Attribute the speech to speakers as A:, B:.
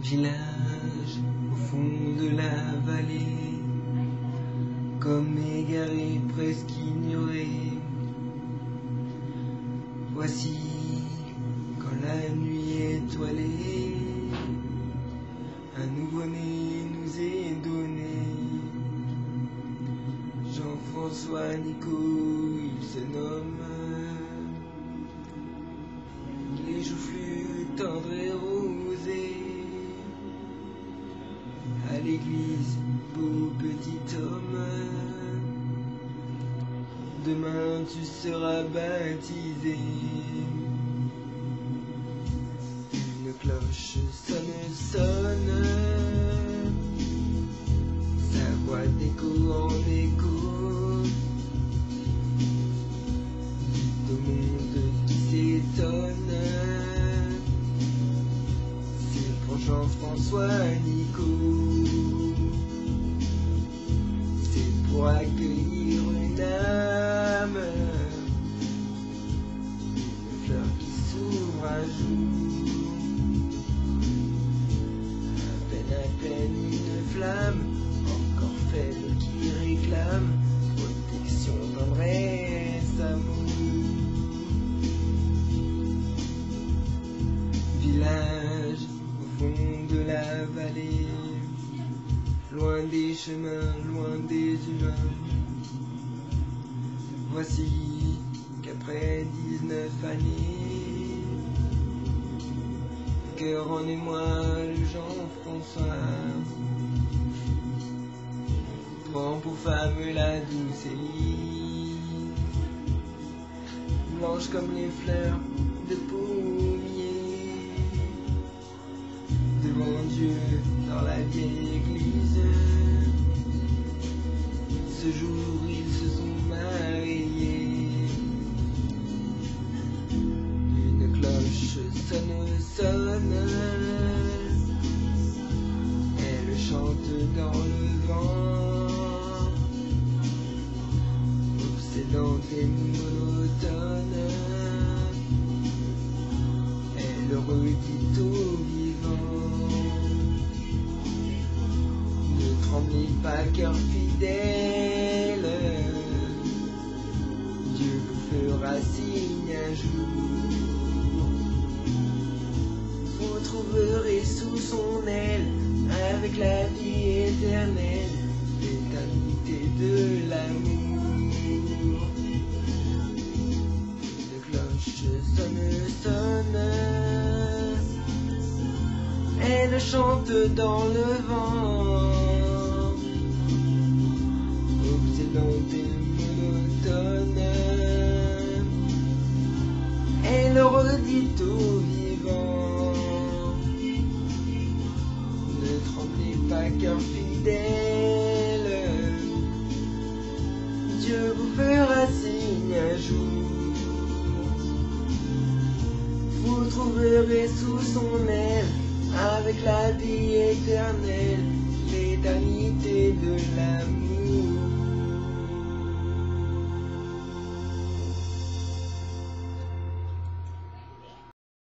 A: Village au fond de la vallée, comme égaré, presque ignoré. Voici quand la nuit étoilée, un nouveau-né nous est donné. Jean-François Nico, il se nomme. Les joufflus tendres et rosés. À l'église, beau petit homme, demain tu seras baptisé. Une cloche sonne, sa voix d'écho en écho, dit au monde qui s'étonne. C'est pour Jean-François Nico, c'est pour accueillir une âme, une fleur qui s'ouvre un jour, à peine une flamme, encore faible qui réclame protection, tendresse, amour. Village au fond de la vallée, loin des chemins, loin des humains. Voici qu'après 19 années, cœur en émoi, le Jean-François prend pour femme la douce Élise, blanche comme les fleurs de pommier, devant Dieu dans la vieille église. Ce jour ils se sont mariés. Une cloche sonne, elle chante dans le vent, obsédante et monotone, elle redit aux vivants: ne tremblez pas, cœur fidèle, Dieu vous fera signe un jour. Vous trouverez sous son aile, avec la vie éternelle, l'éternité de l'amour. Une cloche sonne, elle chante dans le vent, obsédante et monotone, elle redit aux vivants: ne tremblez pas, cœur fidèle, Dieu vous fera signe un jour. Vous trouverez sous son aile, avec la vie éternelle, l'éternité de l'amour.